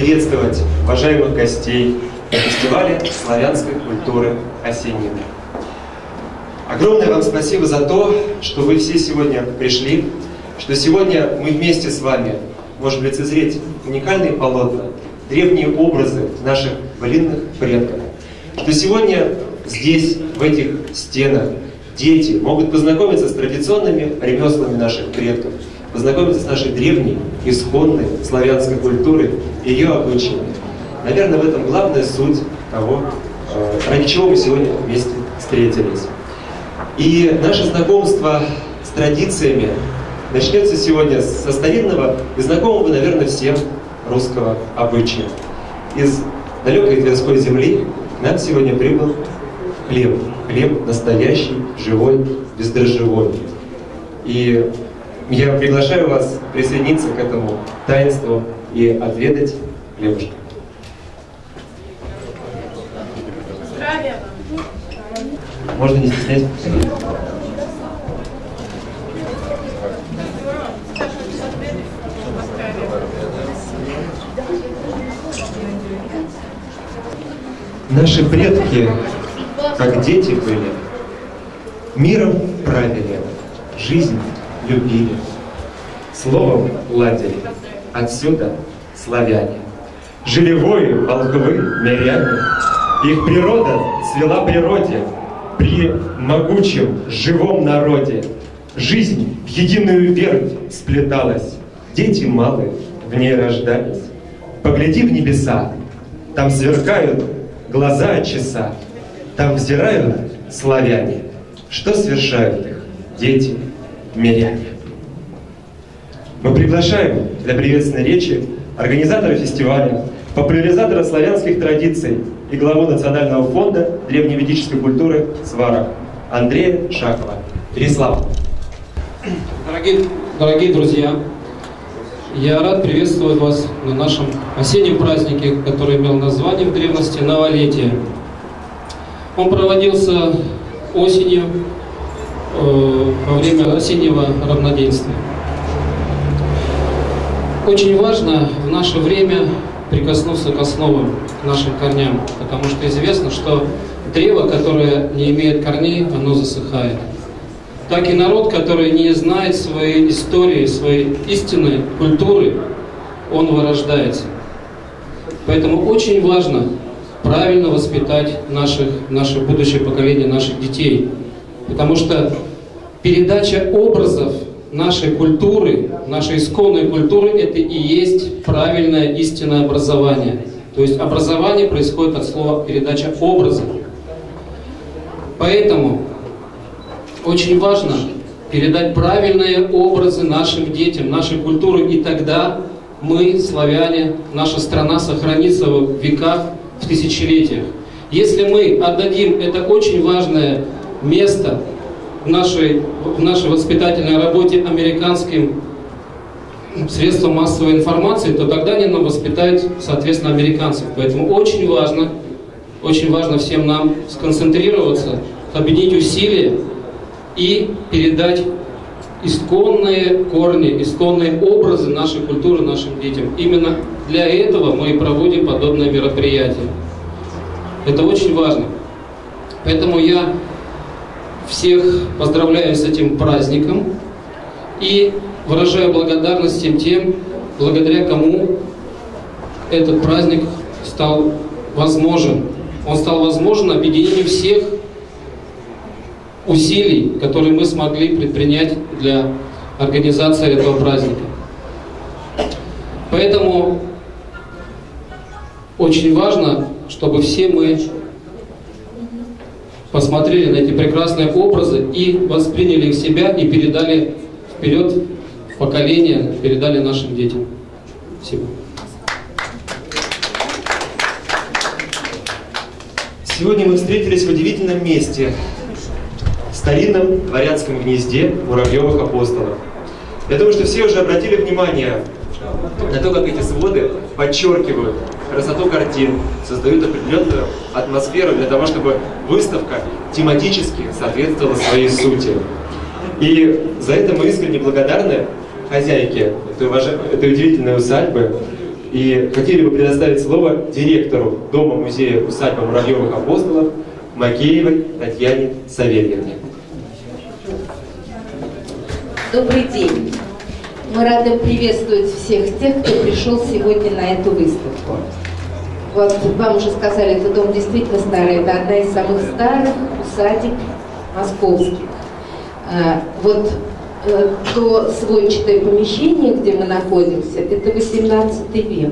приветствовать уважаемых гостей на фестивале славянской культуры «Осеннина». Огромное вам спасибо за то, что вы все сегодня пришли, что сегодня мы вместе с вами можем лицезреть уникальные полотна, древние образы наших былинных предков, что сегодня здесь, в этих стенах, дети могут познакомиться с традиционными ремеслами наших предков, познакомиться с нашей древней, исконной славянской культурой и ее обычаями. Наверное, в этом главная суть того, ради чего мы сегодня вместе встретились. И наше знакомство с традициями начнется сегодня со старинного и знакомого, наверное, всем русского обычая. Из далекой Тверской земли к нам сегодня прибыл хлеб. Хлеб настоящий, живой, бездрожжевой. И я приглашаю вас присоединиться к этому таинству и отведать хлебушка. Можно не стесняться. Наши предки, как дети были, миром правили, жизнь любили, словом ладили, отсюда славяне. Жили вои, волхвы, миряне, их природа цвела природе, при могучем, живом народе. Жизнь в единую вервь сплеталась, дети малые в ней рождались. Погляди в небеса, там сверкают глаза от часа, там взирают славяне, что совершают их дети, миряне. Мы приглашаем для приветственной речи организатора фестиваля, популяризатора славянских традиций и главу Национального фонда древневедической культуры «Сварог» Андрея Шахова. Переслав. Дорогие друзья, я рад приветствовать вас на нашем осеннем празднике, который имел название в древности «Новолетие». Он проводился осенью, во время осеннего равноденствия. Очень важно в наше время прикоснуться к основам, к нашим корням, потому что известно, что древо, которое не имеет корней, оно засыхает. Так и народ, который не знает своей истории, своей истинной культуры, он вырождается. Поэтому очень важно правильно воспитать наше будущее поколение, наших детей. Потому что передача образов нашей культуры, нашей исконной культуры, это и есть правильное истинное образование. То есть образование происходит от слова передача образов. Поэтому очень важно передать правильные образы нашим детям, нашей культуры, и тогда мы, славяне, наша страна сохранится в веках, в тысячелетиях. Если мы отдадим это очень важное место в нашей воспитательной работе американским средствам массовой информации, то тогда они нам воспитают, соответственно, американцев. Поэтому очень важно всем нам сконцентрироваться, объединить усилия и передать исконные корни, исконные образы нашей культуры нашим детям. Именно для этого мы и проводим подобные мероприятия. Это очень важно. Поэтому я всех поздравляю с этим праздником и выражаю благодарность тем, благодаря кому этот праздник стал возможен. Он стал возможен объединением всех усилий, которые мы смогли предпринять для организации этого праздника. Поэтому очень важно, чтобы все мы посмотрели на эти прекрасные образы и восприняли их в себя и передали вперед в поколение, передали нашим детям. Спасибо. Сегодня мы встретились в удивительном месте, в старинном дворянском гнезде Муравьевых апостолов. Я думаю, что все уже обратили внимание на то, как эти своды подчеркивают красоту картин, создают определенную атмосферу для того, чтобы выставка тематически соответствовала своей сути. И за это мы искренне благодарны хозяйке этой удивительной усадьбы, и хотели бы предоставить слово директору Дома-музея усадьбы Муравьевых апостолов Макеевой Татьяне Савельевне. Добрый день. Мы рады приветствовать всех тех, кто пришел сегодня на эту выставку. Вот вам уже сказали, этот дом действительно старый. Это одна из самых старых усадеб московских. Вот то сводчатое помещение, где мы находимся, это 18 век.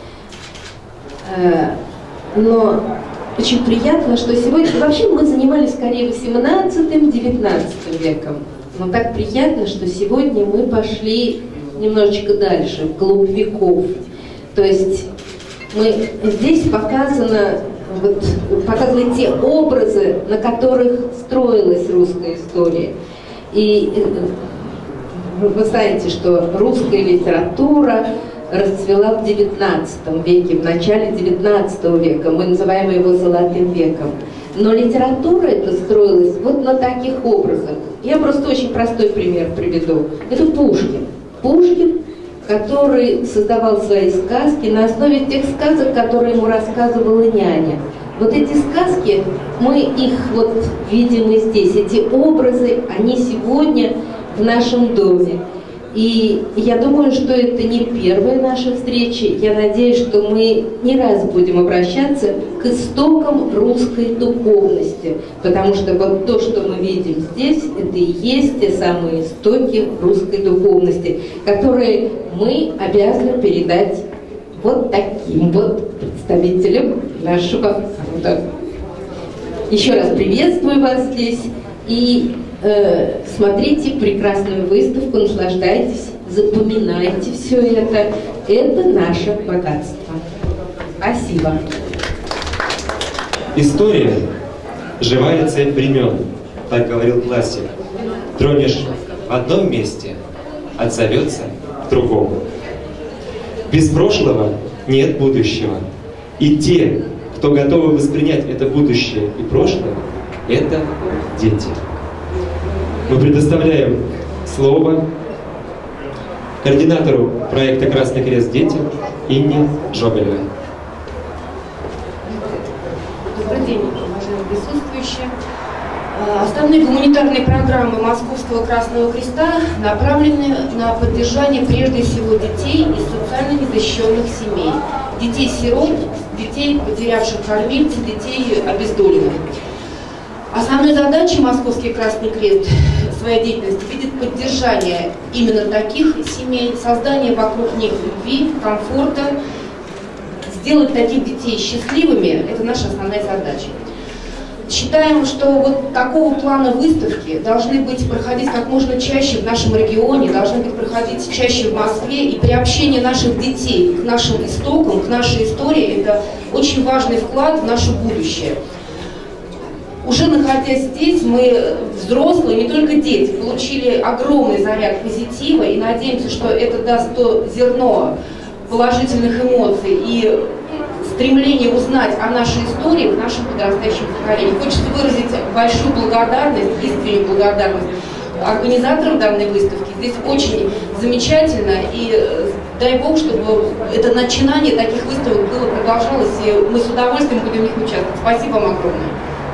Но очень приятно, что сегодня... Вообще мы занимались скорее 18-19 веком. Но так приятно, что сегодня мы пошли немножечко дальше, вглубь веков. То есть здесь показаны те образы, на которых строилась русская история. И вы знаете, что русская литература расцвела в XIX веке, в начале XIX века. Мы называем его «золотым веком». Но литература эта строилась вот на таких образах. Я просто очень простой пример приведу. Это Пушкин. Пушкин, который создавал свои сказки на основе тех сказок, которые ему рассказывала няня. Вот эти сказки, мы их вот видим и здесь. Эти образы, они сегодня в нашем доме. И я думаю, что это не первая наша встреча. Я надеюсь, что мы не раз будем обращаться к истокам русской духовности. Потому что вот то, что мы видим здесь, это и есть те самые истоки русской духовности, которые мы обязаны передать вот таким вот представителям нашего народа. Еще раз приветствую вас здесь. И смотрите прекрасную выставку, наслаждайтесь, запоминайте все это. Это наше богатство. Спасибо. История – живая цепь времен, так говорил классик. Тронешь в одном месте, отзовется в другом. Без прошлого нет будущего. И те, кто готовы воспринять это будущее и прошлое, это дети. Мы предоставляем слово координатору проекта «Красный крест детям» Инне Жобелевой. Добрый день, уважаемые присутствующие. Основные гуманитарные программы Московского Красного Креста направлены на поддержание прежде всего детей из социально незащищенных семей, детей-сирот, детей, потерявших кормильца, детей обездоленных. Основной задачей Московский Красный Крест в своей деятельности видит поддержание именно таких семей, создание вокруг них любви, комфорта, сделать таких детей счастливыми – это наша основная задача. Считаем, что вот такого плана выставки должны проходить как можно чаще в нашем регионе, должны проходить чаще в Москве, и приобщение наших детей к нашим истокам, к нашей истории – это очень важный вклад в наше будущее. Уже находясь здесь, мы, взрослые, не только дети, получили огромный заряд позитива и надеемся, что это даст то зерно положительных эмоций и стремление узнать о нашей истории к нашим подрастающим поколениям. Хочется выразить большую благодарность, искреннюю благодарность организаторам данной выставки. Здесь очень замечательно, и дай Бог, чтобы это начинание таких выставок было продолжалось, и мы с удовольствием будем в них участвовать. Спасибо вам огромное.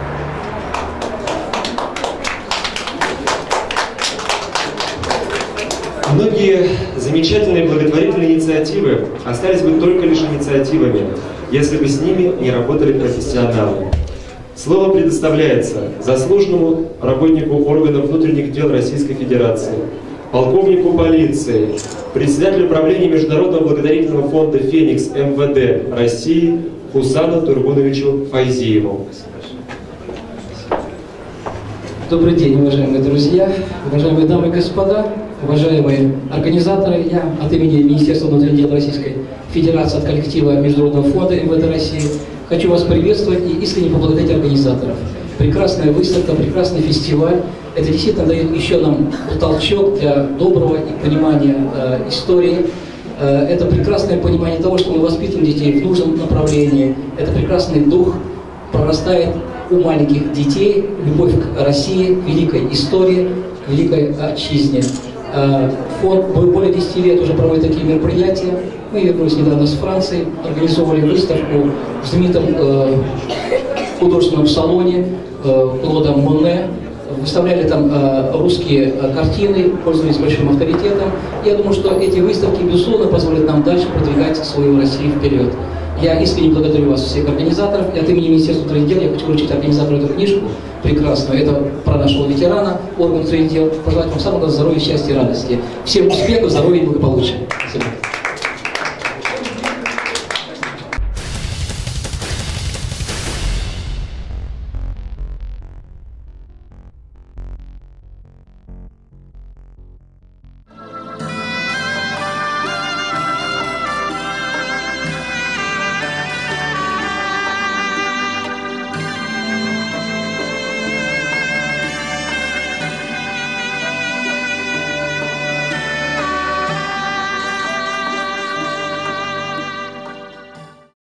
Многие замечательные благотворительные инициативы остались бы только лишь инициативами, если бы с ними не работали профессионалы. Слово предоставляется заслуженному работнику органов внутренних дел Российской Федерации, полковнику полиции, председателю правления Международного благотворительного фонда «Феникс» МВД России Хусану Тургуновичу Файзиеву. Добрый день, уважаемые друзья, уважаемые дамы и господа, уважаемые организаторы. Я от имени Министерства внутренних дел Российской Федерации, от коллектива Международного фонда МВД России хочу вас приветствовать и искренне поблагодарить организаторов. Прекрасная выставка, прекрасный фестиваль. Это действительно дает еще нам толчок для доброго понимания истории. Это прекрасное понимание того, что мы воспитываем детей в нужном направлении. Это прекрасный дух прорастает у маленьких детей, любовь к России, великой истории, великой отчизне. Фонд более 10 лет уже проводит такие мероприятия. Мы вернулись недавно с Франции, организовывали выставку в знаменитом художественном салоне Клода Моне. Выставляли там русские картины, пользовались большим авторитетом. Я думаю, что эти выставки, безусловно, позволят нам дальше продвигать свою Россию вперед. Я искренне благодарю вас, всех организаторов. И от имени Министерства внутренних дел я хочу вручить организатору эту книжку прекрасную. Это про нашего ветерана, орган внутренних дел. Пожелать вам самого здоровья, счастья и радости. Всем успехов, здоровья и благополучия. Спасибо.